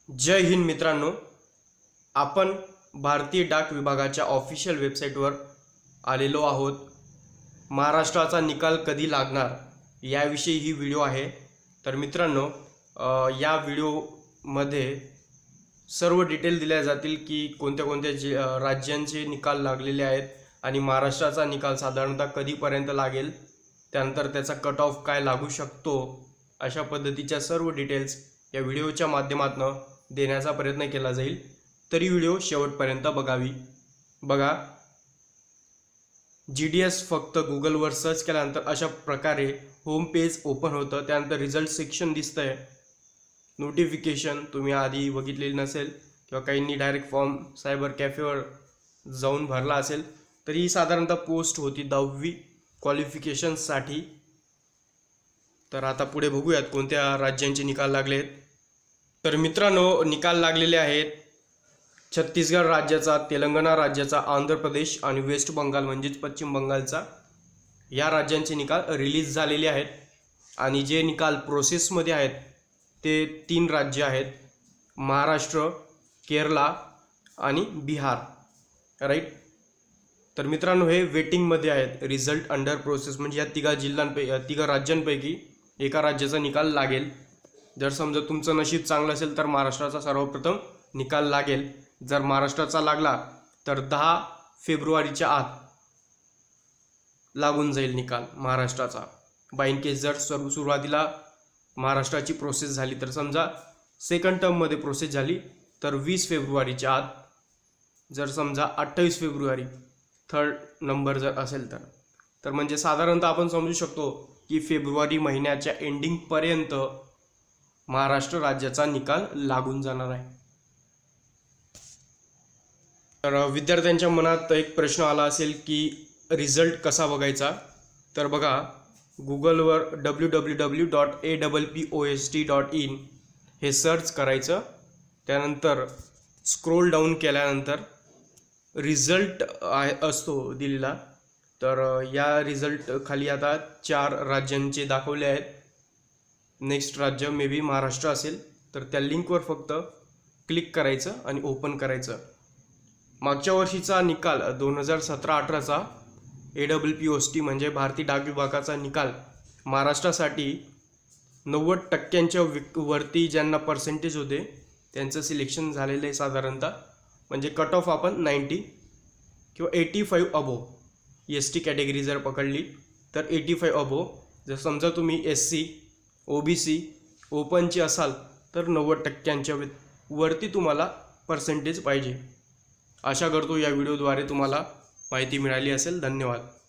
जय हिंद मित्रांनो, आपण भारतीय डाक विभागाच्या ऑफिशियल वेबसाईटवर आलेलो आहोत। महाराष्ट्राचा निकाल कधी लागणार याविषयी ही व्हिडिओ आहे। तर मित्रांनो, या व्हिडिओमध्ये सर्व डिटेल दिल्या जातील की कोणत्या कोणत्या राज्यांचे निकाल लागलेले आहेत आणि महाराष्ट्राचा निकाल साधारणतः कधीपर्यंत लागेल, त्यानंतर त्याचा कट ऑफ काय लागू शकतो, अशा पद्धतीच्या सर्व डिटेल्स या व्हिडिओच्या माध्यमातून देण्याचा प्रयत्न केला जाईल। तरी व्हिडिओ शेवटपर्यंत बघा। GDS फक्त गुगलवर सर्च केल्यानंतर अशा प्रकारे होम पेज ओपन होतं। त्यानंतर रिझल्ट सेक्शन दिसतंय। नोटिफिकेशन तुम्ही आधी बघितलेली नसेल किंवा काहींनी डायरेक्ट फॉर्म सायबर कॅफेवर जाऊन भरला असेल, तरी साधारणतः पोस्ट होती 10वी क्वालिफिकेशनसाठी। तर आता पुढे बघूयात कोणत्या राज्यांचे निकाल लागले आहेत। तर मित्रांनो, निकाल लागलेले आहेत छत्तीसगड राज्याचा, तेलंगणा राज्याचा, आंध्र प्रदेश आणि वेस्ट बंगाल म्हणजेच पश्चिम बंगालचा, या राज्यांचे निकाल रिलीज झालेले आहेत। आणि जे निकाल प्रोसेसमध्ये आहेत ते 3 राज्य आहेत, महाराष्ट्र, केरला आणि बिहार, राईट। तर मित्रांनो, हे वेटिंगमध्ये आहेत। रिझल्ट अंडर प्रोसेस म्हणजे या तिघा राज्यांपैकी एका राज्याचा निकाल लागेल। जर समजा तुमचं नशीब चांगलं असेल तर महाराष्ट्राचा सर्वप्रथम निकाल लागेल। जर महाराष्ट्राचा लागला तर 10 फेब्रुवारीच्या आत लागून जाईल निकाल महाराष्ट्राचा। बाय इन केस जर सुरुवातीला महाराष्ट्राची प्रोसेस झाली, तर समजा सेकंड टर्ममध्ये प्रोसेस झाली तर 20 फेब्रुवारीच्या आत, जर समजा 28 फेब्रुवारी थर्ड नंबर जर असेल तर म्हणजे साधारणतः आपण समजू शकतो की फेब्रुवारी महिन्याच्या एंडिंगपर्यंत महाराष्ट्र राज्याचा निकाल लागून जाणार आहे। तर विद्यार्थ्यांच्या मनात एक प्रश्न आला असेल की रिझल्ट कसा बघायचा। तर बघा, गुगलवर www.apppost.in हे सर्च करायचं। त्यानंतर स्क्रोल डाऊन केल्यानंतर रिझल्ट असतो दिलेला। तर या रिझल्ट खाली आता 4 राज्यांचे दाखवले आहेत। नेक्स्ट राज्य मे बी महाराष्ट्र असेल, तर त्या लिंकवर फक्त क्लिक करायचं आणि ओपन करायचं। मागच्या वर्षीचा निकाल 2017-18चा APPOST म्हणजे भारतीय डाक विभागाचा निकाल महाराष्ट्रासाठी 90% वरती ज्यांना पर्सेंटेज होते त्यांचं सिलेक्शन झालेलं आहे साधारणतः। म्हणजे कट ऑफ आपण 90 किंवा 85 अबोव, ST कॅटेगरी जर पकडली तर 85 अबोव। जर समजा तुम्ही SC, OBC, ओपनची असाल तर 90% वरती तुम्हाला पर्सेंटेज पाहिजे। आशा करतो या व्हिडिओद्वारे तुम्हाला माहिती मिळाली असेल। धन्यवाद।